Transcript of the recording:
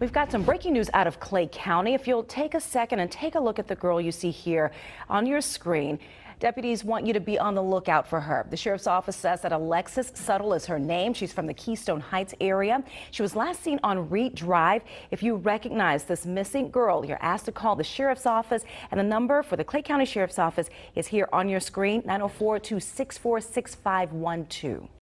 We've got some breaking news out of Clay County. If you'll take a second and take a look at the girl you see here on your screen. Deputies want you to be on the lookout for her. The sheriff's office says that Alexis Suttle is her name. She's from the Keystone Heights area. She was last seen on Reed Drive. If you recognize this missing girl, you're asked to call the sheriff's office, and the number for the Clay County Sheriff's Office is here on your screen, 904-264-6512.